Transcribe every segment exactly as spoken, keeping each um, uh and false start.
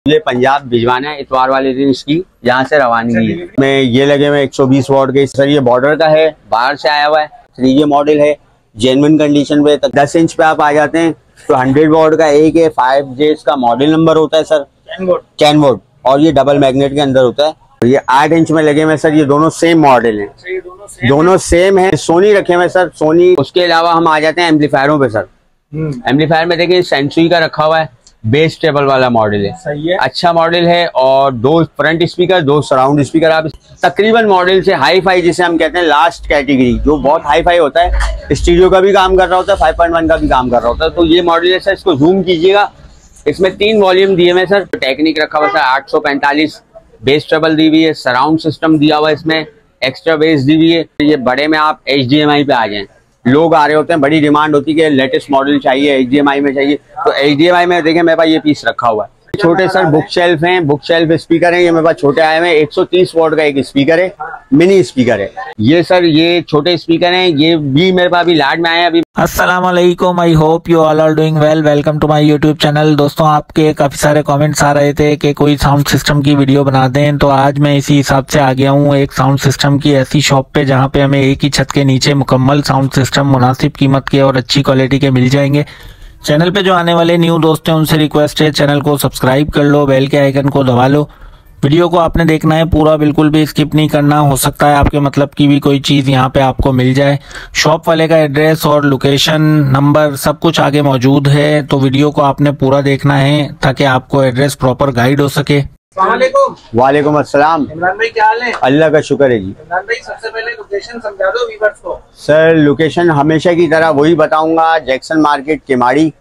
मुझे पंजाब भिजवाना है इतवार वाले दिन इसकी यहाँ से रवानगी है। में ये लगे हुए एक सौ बीस वॉट के सर, ये बॉर्डर का है, बाहर से आया हुआ है, थ्री जी मॉडल है, जेन्युइन कंडीशन पे। तक दस इंच पे आप आ जाते हैं तो हंड्रेड वॉट का एक है, फाइव जे इसका मॉडल नंबर होता है सर, टेन वोट, और ये डबल मैग्नेट के अंदर होता है। ये आठ इंच में लगे हुए सर, ये दोनों सेम मॉडल है, दोनों सेम है। सोनी रखे हुए सर, सोनी। उसके अलावा हम आ जाते हैं एम्पलीफायरों पे सर। एम्पलीफायर में देखिए सेंसुई का रखा हुआ है, बेस टेबल वाला मॉडल है, सही है, अच्छा मॉडल है। और दो फ्रंट स्पीकर, दो सराउंड स्पीकर। आप तकरीबन मॉडल से हाई फाई जिसे हम कहते हैं लास्ट कैटेगरी, जो बहुत हाई फाई होता है, स्टीरियो का भी काम कर रहा होता है, फाइव पॉइंट वन का भी काम कर रहा होता है, तो ये मॉडल है सर। इसको जूम कीजिएगा, इसमें तीन वॉल्यूम दिए हुए सर, टेक्निक रखा हुआ सर, आठ सौ पैंतालीस बेस टेबल दी हुई है, सराउंड सिस्टम दिया हुआ है, इसमें एक्स्ट्रा बेस दी हुई है। ये बड़े में आप एच डी एम आई पे आ जाए, लोग आ रहे होते हैं, बड़ी डिमांड होती है कि लेटेस्ट मॉडल चाहिए, एच डी एम आई में चाहिए, तो एच डी एम आई में देखें मेरे पास ये पीस रखा हुआ है। छोटे सर बुक शेल्फ हैं, बुक शेल्फ स्पीकर हैं, ये मेरे पास छोटे आए हैं। एक सौ तीस वॉट का एक स्पीकर है, मिनी स्पीकर है ये सर, ये छोटे स्पीकर हैं, ये भी मेरे पास अभी लाड में आए हैं अभी। अस्सलाम वालेकुम, I hope you all are doing well. Welcome to my YouTube channel. दोस्तों, आपके काफी सारे कमेंट्स आ रहे थे कि कोई साउंड सिस्टम की वीडियो बना दें, तो आज मैं इसी हिसाब से आ गया हूँ एक साउंड सिस्टम की ऐसी शॉप पे जहाँ पे हमें एक ही छत के नीचे मुकम्मल साउंड सिस्टम मुनासिब कीमत के और अच्छी क्वालिटी के मिल जाएंगे। चैनल पे जो आने वाले न्यू दोस्त हैं उनसे रिक्वेस्ट है, चैनल को सब्सक्राइब कर लो, बेल के आइकन को दबा लो। वीडियो को आपने देखना है पूरा, बिल्कुल भी स्किप नहीं करना। हो सकता है आपके मतलब की भी कोई चीज़ यहाँ पे आपको मिल जाए। शॉप वाले का एड्रेस और लोकेशन नंबर सब कुछ आगे मौजूद है, तो वीडियो को आपने पूरा देखना है ताकि आपको एड्रेस प्रॉपर गाइड हो सके। वालेकुम अस्सलाम। इमरान भाई क्या हाल है? अल्लाह का शुक्र है जी। इमरान भाई सबसे पहले लोकेशन समझा दो व्यूअर्स को। सर लोकेशन हमेशा की तरह वही बताऊंगा, जैक्सन मार्केट केमाड़ी,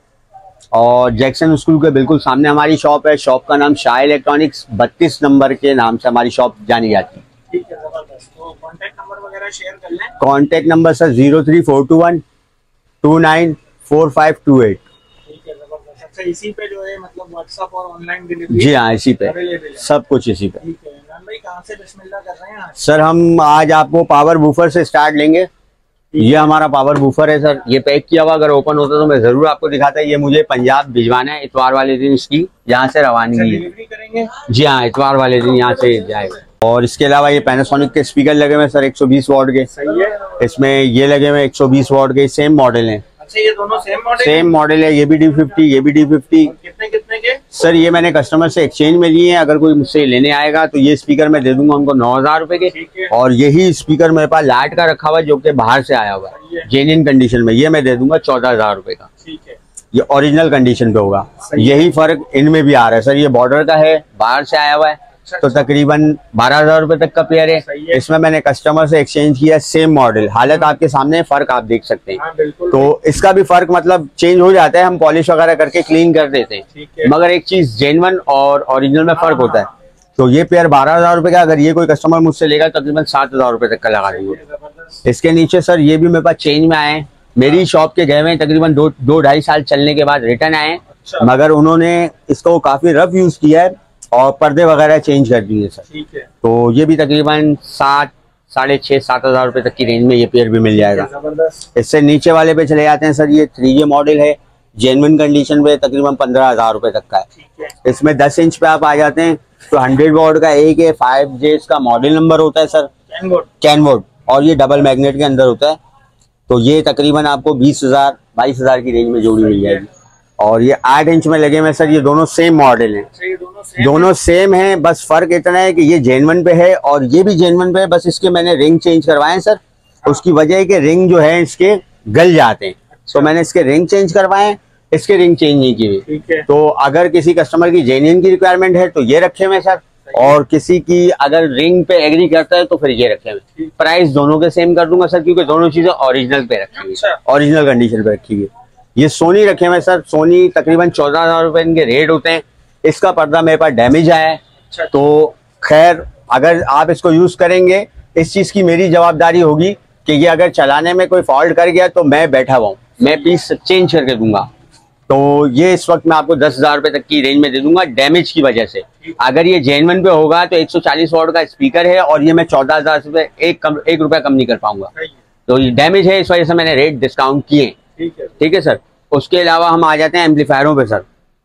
और जैक्सन स्कूल के बिल्कुल सामने हमारी शॉप है। शॉप का नाम शाह इलेक्ट्रॉनिक्स बत्तीस नंबर के नाम से हमारी शॉप जानी जाती है। ठीक है, जबरदस्त। तो कांटेक्ट नंबर वगैरह शेयर कर लें। Contact number sir zero three four two one two nine four five two eight. ठीक है, जबरदस्त। अच्छा, इसी पे जो है मतलब व्हाट्सएप और ऑनलाइन डिलीवरी? जी हाँ, इसी पे सब कुछ इसी पे। ठीक है इमरान भाई, कहाँ से बिस्मिल्लाह कर रहे हैं आज? सर हम आज आपको पावर बूफर से स्टार्ट लेंगे। ये हमारा पावर बूफर है सर, ये पैक किया हुआ, अगर ओपन होता तो मैं जरूर आपको दिखाता। ये मुझे पंजाब भिजवाना है इतवार वाले दिन इसकी यहाँ से रवानगी है। डिलीवरी करेंगे? जी हाँ, इतवार वाले दिन यहाँ से जाएगा। और इसके अलावा ये पैनासोनिक के स्पीकर लगे हुए सर, एक सौ बीस वॉट के। सही है। इसमें ये लगे हुए एक सौ बीस वॉट के, सेम मॉडल है। अच्छा, ये दोनों सेम मॉडल? सेम मॉडल है, ये भी डी फिफ्टी, ये भी डी फिफ्टी। कितने कितने के? सर ये मैंने कस्टमर से एक्सचेंज में लिए हैं, अगर कोई मुझसे लेने आएगा तो ये स्पीकर मैं दे दूंगा उनको नौ हजार रुपए के। और यही स्पीकर मेरे पास लाइट का रखा हुआ है जो कि बाहर से आया हुआ है जेन्युइन कंडीशन में, ये मैं दे दूंगा चौदह हजार रुपए का। ठीक है, ये ओरिजिनल कंडीशन पे होगा। यही फर्क इनमें भी आ रहा है सर, ये बॉर्डर का है, बाहर से आया हुआ है, तो तकरीबन बारह हजार रुपए तक का पेयर है। इसमें मैंने कस्टमर से एक्सचेंज किया, सेम मॉडल, हालत आपके सामने, फर्क आप देख सकते हैं। हाँ, तो इसका भी फर्क मतलब चेंज हो जाता है, हम पॉलिश वगैरह करके क्लीन कर देते हैं, मगर एक चीज जेन्युइन और ओरिजिनल में फर्क होता है। तो ये पेयर बारह हजार रुपए का, अगर ये कोई कस्टमर मुझसे लेगा तकरीबन सात हजार रुपए तक का लगा देंगे। इसके नीचे सर ये भी मेरे पास चेंज में आए, मेरी शॉप के गए हुए तकरीबन दो दो ढाई साल चलने के बाद रिटर्न आए, मगर उन्होंने इसको काफी रफ यूज किया है और पर्दे वगैरह चेंज कर दिए सर। ठीक है। तो ये भी तकरीबन सात साढ़े छः सात हजार रुपए तक की रेंज में ये पेयर भी मिल जाएगा। इससे नीचे वाले पे चले जाते हैं सर, ये थ्री जी मॉडल है, जेन्युइन कंडीशन पे, तकरीबन पंद्रह हजार रुपए तक का है। इसमें दस इंच पे आप आ जाते हैं तो हंड्रेड वॉट का एक है, फाइव जे इसका मॉडल नंबर होता है सर, टेन वोट, और ये डबल मैग्नेट के अंदर होता है। तो ये तकरीबन आपको बीस हजार बाईस हजार की रेंज में जोड़ी मिल जाएगी। और ये आठ इंच में लगे हुए सर, ये दोनों सेम मॉडल हैं, दोनों सेम हैं, बस फर्क इतना है कि ये जेन्युइन पे है और ये भी जेन्युइन पे है, बस इसके मैंने रिंग चेंज करवाए हैं सर। उसकी वजह है कि रिंग जो है इसके गल जाते हैं, तो मैंने इसके रिंग चेंज करवाए, इसके रिंग चेंज नहीं किए। तो अगर किसी कस्टमर की जेन्युइन की रिक्वायरमेंट है तो ये रखे हुए सर, और किसी की अगर रिंग पे एग्री करता है तो फिर ये रखे हुए। प्राइस दोनों के सेम कर दूंगा सर, क्योंकि दोनों चीजें ओरिजिनल पे रखी हुई, ओरिजिनल कंडीशन पे रखी हुई। ये सोनी रखे हुए सर, सोनी तकरीबन चौदह हजार रुपए इनके रेट होते हैं। इसका पर्दा मेरे पास डैमेज आया है, तो खैर अगर आप इसको यूज करेंगे, इस चीज की मेरी जवाबदारी होगी कि ये अगर चलाने में कोई फॉल्ट कर गया तो मैं बैठा हुआ हूँ, मैं पीस चेंज करके दूंगा। तो ये इस वक्त मैं आपको दस हजार रुपए तक की रेंज में दे दूंगा डैमेज की वजह से। अगर ये जेन्युइन पे होगा तो एक सौ चालीस वॉट का स्पीकर है और ये मैं चौदह हजार रुपए एक कम एक रुपया कम नहीं कर पाऊंगा, तो ये डैमेज है, इस वजह से मैंने रेट डिस्काउंट किए। ठीक है सर। उसके अलावा हम आ जाते हैं एम्पलीफायरों पे सर।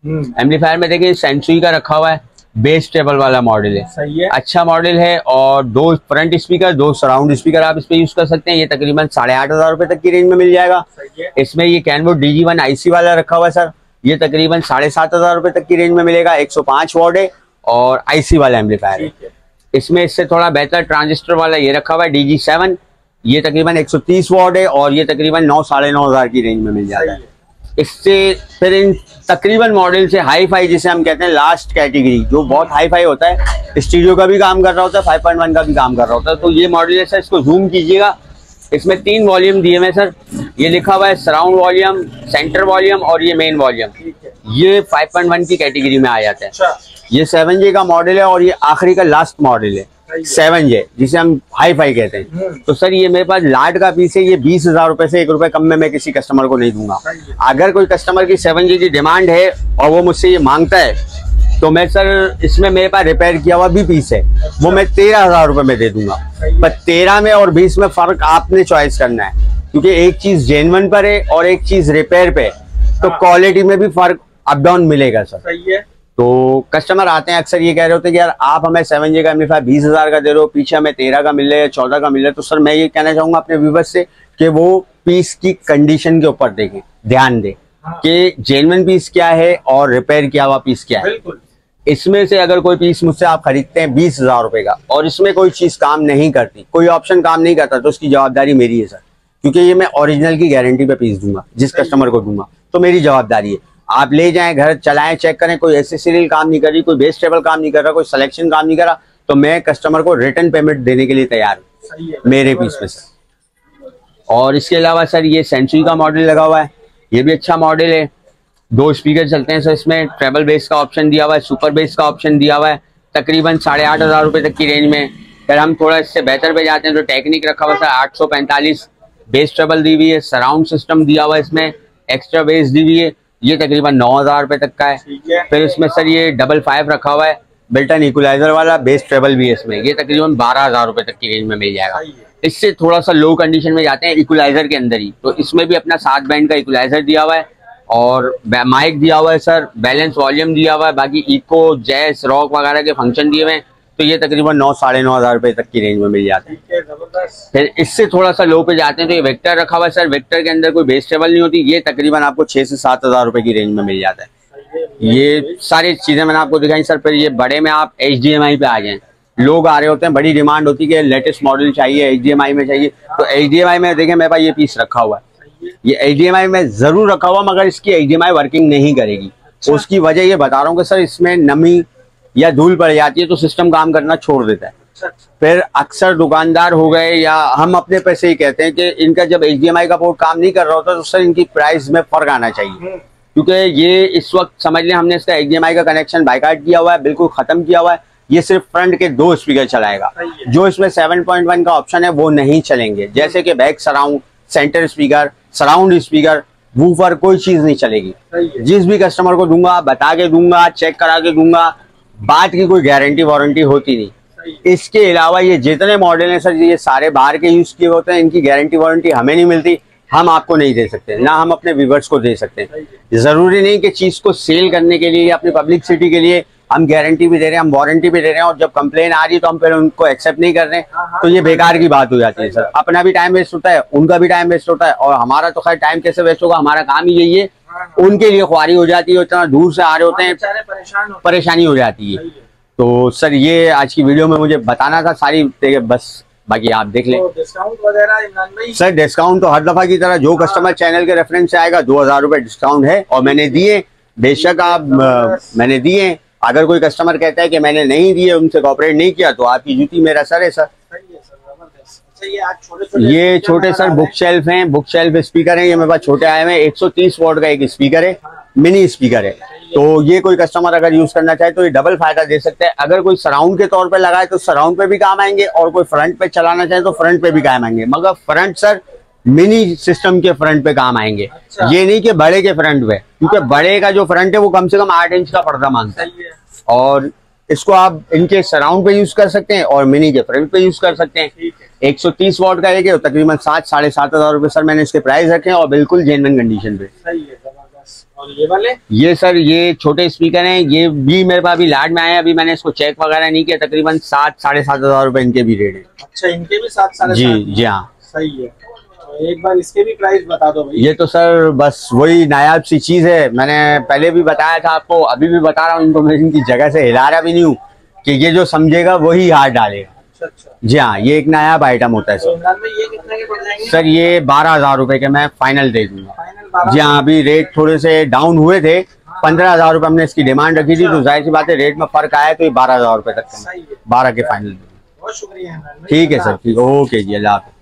एम्पलीफायर में देखिए सेंसुई का रखा हुआ है, बेस टेबल वाला मॉडल है, सही है, अच्छा मॉडल है। और दो फ्रंट स्पीकर, दो सराउंड स्पीकर आप इस पे यूज कर सकते हैं। ये तकरीबन साढ़े आठ हजार रुपए तक की रेंज में मिल जाएगा। इसमें ये Kenwood D G one IC वाला रखा हुआ है सर, ये तकरीबन साढ़े सात हजार रुपए तक की रेंज में मिलेगा। एक सौ पांच वॉट है और आईसी वाला एम्पलीफायर है। इसमें इससे थोड़ा बेहतर ट्रांजिस्टर वाला ये रखा हुआ है डी जी सेवन, ये तकरीबन एक सौ तीस वॉट है और ये तकरीबन नौ साढ़े नौ हजार की रेंज में मिल जाता है। इससे फिर इन तकरीबन मॉडल से हाई फाई जिसे हम कहते हैं लास्ट कैटेगरी, जो बहुत हाई फाई होता है, स्टीरियो का भी काम कर रहा होता है, फाइव पॉइंट वन का भी काम कर रहा होता है, तो ये मॉडल है सर। इसको जूम कीजिएगा, इसमें तीन वॉल्यूम दिए हुए सर, ये लिखा हुआ है सराउंड वॉल्यूम, सेंटर वॉल्यूम और ये मेन वॉल्यूम, ये फाइव पॉइंट वन की कैटेगरी में आ जाते हैं। ये सेवन जे का मॉडल है और ये आखिरी का लास्ट मॉडल है सेवन जे, जिसे हम हाई फाई कहते हैं। तो सर ये मेरे पास लाट का पीस है, ये बीस हजार रुपए से एक रुपए कम में मैं किसी कस्टमर को नहीं दूंगा। अगर कोई कस्टमर की सेवन जे की डिमांड है और वो मुझसे ये मांगता है, तो मैं सर इसमें मेरे पास रिपेयर किया हुआ भी पीस है, वो मैं तेरह हजार रुपए में दे दूंगा। पर तेरह में और बीस में फर्क आपने चॉइस करना है, क्योंकि एक चीज जेन्युइन पर है और एक चीज रिपेयर पे, तो क्वालिटी में भी फर्क अप डाउन मिलेगा सर। सही है। तो कस्टमर आते हैं अक्सर ये कह रहे होते हैं कि यार आप हमें सेवन जे का एम्पलीफायर बीस हजार का दे रहे हो, पीछे हमें तेरह का मिल रहा है, चौदह का मिल रहा है। तो सर मैं ये कहना चाहूंगा अपने व्यूअर्स से कि वो पीस की कंडीशन के ऊपर देखें, ध्यान दें कि जेन्युइन पीस क्या है और रिपेयर किया हुआ पीस क्या है। इसमें से अगर कोई पीस मुझसे आप खरीदते हैं बीस हजार रुपए का और इसमें कोई चीज काम नहीं करती, कोई ऑप्शन काम नहीं करता, तो उसकी जवाबदारी मेरी है सर, क्योंकि ये मैं ओरिजिनल की गारंटी पे पीस दूंगा जिस कस्टमर को दूंगा, तो मेरी जवाबदारी है। आप ले जाएं, घर चलाएं, चेक करें, कोई एसेसरी काम नहीं कर रही, कोई बेस टेबल काम नहीं कर रहा, कोई सिलेक्शन काम नहीं कर रहा, तो मैं कस्टमर को रिटर्न पेमेंट देने के लिए तैयार हूँ मेरे पीस में सर। और इसके अलावा सर ये सेंचुरी का मॉडल लगा हुआ है, ये भी अच्छा मॉडल है। दो स्पीकर चलते हैं सर इसमें, ट्रेबल बेस का ऑप्शन दिया हुआ है, सुपर बेस का ऑप्शन दिया हुआ है, तकरीबन साढ़े आठ हजार रुपए तक की रेंज में। फिर हम थोड़ा इससे बेहतर पे जाते हैं तो टेक्निक रखा हुआ है सर, आठ सौ पैंतालीस बेस ट्रेबल दी हुई है, सराउंड सिस्टम दिया हुआ है इसमें, एक्स्ट्रा बेस दी हुई है, ये तकरीबन नौ हजार रुपए तक का है। फिर इसमें सर ये डबल फाइव रखा हुआ है, बिल्टन इक्वलाइजर वाला, बेस ट्रेबल भी है इसमें, ये तकरीबन बारह हजार रुपए तक की रेंज में मिल जाएगा। इससे थोड़ा सा लो कंडीशन में जाते हैं इक्वलाइजर के अंदर ही, तो इसमें भी अपना सात बैंड का इक्वलाइजर दिया हुआ है और माइक दिया हुआ है सर, बैलेंस वॉल्यूम दिया हुआ है, बाकी इको, जैस, रॉक वगैरह के फंक्शन दिए हुए हैं, तो ये तकरीबन नौ साढ़े नौ हजार रुपए तक की रेंज में मिल जाते हैं। फिर इससे थोड़ा सा लो पे जाते हैं तो ये वेक्टर रखा हुआ है सर, वेक्टर के अंदर कोई बेस टेबल नहीं होती, ये तकरीबन आपको छह से सात हजार रुपए की रेंज में मिल जाता है। ये सारी चीजें मैंने आपको दिखाई सर। फिर ये बड़े में आप एच डी एम आई पे आ जाए, लोग आ रहे होते हैं, बड़ी डिमांड होती है कि लेटेस्ट मॉडल चाहिए, एच डी एम आई में चाहिए, तो एच डी एम आई में देखें मेरे पास ये पीस रखा हुआ है, ये एच डी एम आई में जरूर रखा हुआ, मगर इसकी H D M I working नहीं करेगी। उसकी वजह ये बता रहा हूँ कि सर इसमें नमी या धूल पड़ जाती है तो सिस्टम काम करना छोड़ देता है। फिर अक्सर दुकानदार हो गए या हम अपने पैसे ही कहते हैं कि इनका जब एच डी एम आई का पोर्ट काम नहीं कर रहा होता तो सर इनकी प्राइस में फर्क आना चाहिए, क्योंकि ये इस वक्त समझ लें हमने इसका एच डी एम आई का कनेक्शन बाइकाट किया हुआ है, बिल्कुल खत्म किया हुआ है। ये सिर्फ फ्रंट के दो स्पीकर चलाएगा, जो इसमें सेवन पॉइंट वन का ऑप्शन है वो नहीं चलेंगे, जैसे कि back surround, centre speaker, surround speaker, woofer, कोई चीज नहीं चलेगी। जिस भी कस्टमर को दूंगा बता के दूंगा, चेक करा के दूंगा, बात की कोई गारंटी वारंटी होती नहीं। इसके अलावा ये जितने मॉडल हैं सर, ये सारे बाहर के यूज किए होते हैं, इनकी गारंटी वारंटी हमें नहीं मिलती, हम आपको नहीं दे सकते, ना हम अपने व्यूअर्स को दे सकते हैं। जरूरी नहीं कि चीज को सेल करने के लिए या अपनी पब्लिसिटी के लिए हम गारंटी भी दे रहे हैं, हम वारंटी भी दे रहे हैं, और जब कंप्लेन आ रही है तो हम फिर उनको एक्सेप्ट नहीं कर रहे हैं, तो ये बेकार की बात हो जाती है सर। अपना भी टाइम वेस्ट होता है, उनका भी टाइम वेस्ट होता है, और हमारा तो खैर टाइम कैसे वेस्ट होगा, हमारा काम ही यही है। उनके लिए ख्वारी हो जाती है, इतना दूर से आ रहे होते हैं, परेशानी हो जाती है। तो सर ये आज की वीडियो में मुझे बताना था सारी, बस बाकी आप देख लें। तो डिस्काउंट वगैरह इमरान भाई? सर डिस्काउंट तो हर दफा की तरह जो कस्टमर चैनल के रेफरेंस से आएगा दो हजार रुपए डिस्काउंट है, और मैंने दिए, बेशक आप मैंने दिए। अगर कोई कस्टमर कहता है कि मैंने नहीं दिए, उनसे कोऑपरेट नहीं किया, तो आपकी जूती मेरा सर है सर। ये छोटे सर बुक शेल्फ हैं, बुक शेल्फ स्पीकर हैं, ये मेरे पास छोटे आए हैं। एक सौ तीस वॉट का एक स्पीकर है, मिनी स्पीकर है, तो ये कोई कस्टमर अगर यूज करना चाहे तो ये डबल फायदा दे सकते हैं। अगर कोई सराउंड के तौर पे लगाए तो सराउंड पे भी काम आएंगे, और कोई फ्रंट पे चलाना चाहे तो फ्रंट पे भी काम आएंगे, मगर फ्रंट सर मिनी सिस्टम के फ्रंट पे काम आएंगे। अच्छा। ये नहीं कि बड़े के फ्रंट पे, क्योंकि बड़े का जो फ्रंट है वो कम से कम आठ इंच का पर्दा मांगता है, और इसको आप इनके सराउंड पे यूज कर सकते हैं और मिनी के फ्रंट पे यूज कर सकते हैं। एक सौ तीस वॉट का एक है, तकरीबन सात साढ़े सात हजार रुपए सर मैंने इसके प्राइस रखे हैं, और बिल्कुल जेन्युइन कंडीशन पे। बस। और ये वाले? ये सर ये छोटे स्पीकर हैं, ये भी मेरे पास अभी लाड में आए हैं, अभी मैंने इसको चेक वगैरह नहीं किया, तकरीबन सात साढ़े सात हजार रुपए इनके भी रेट है। अच्छा, इनके भी सात साढ़े जी जी हाँ सही है। तो एक बार इसके भी प्राइस बता दो भाई। ये तो सर बस वही नायाब सी चीज है, मैंने पहले भी बताया था आपको, अभी भी बता रहा हूँ, इन्फॉर्मेशन की जगह से हिला रहा भी नहीं हूँ कि ये जो समझेगा वही हाथ डालेगा। अच्छा अच्छा। जी हाँ, ये एक नायाब आइटम होता है तो सर। इमरान भाई ये कितने के पड़ जाएंगे? सर ये बारह हजार रुपए के मैं फाइनल दे दूंगा। फाइनल बारह? जी हाँ, अभी रेट थोड़े से डाउन हुए थे, पंद्रह हजार रुपए हमने इसकी डिमांड रखी थी, तो जाहिर सी बात है रेट में फर्क आया, तो ये बारह हजार रुपए तक सही है। बारह के फाइनल। बहुत शुक्रिया इमरान भाई। ठीक है सर, ठीक, ओके जी, अल्लाह हाफिज़।